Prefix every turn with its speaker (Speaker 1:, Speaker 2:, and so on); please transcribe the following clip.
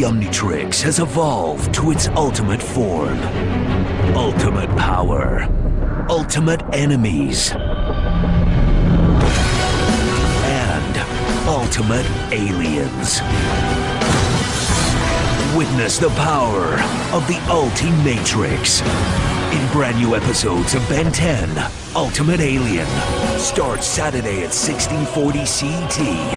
Speaker 1: The Omnitrix has evolved to its ultimate form. Ultimate power. Ultimate enemies. And ultimate aliens. Witness the power of the Ultimatrix in brand new episodes of Ben 10 Ultimate Alien. Starts Saturday at 16:40 CET.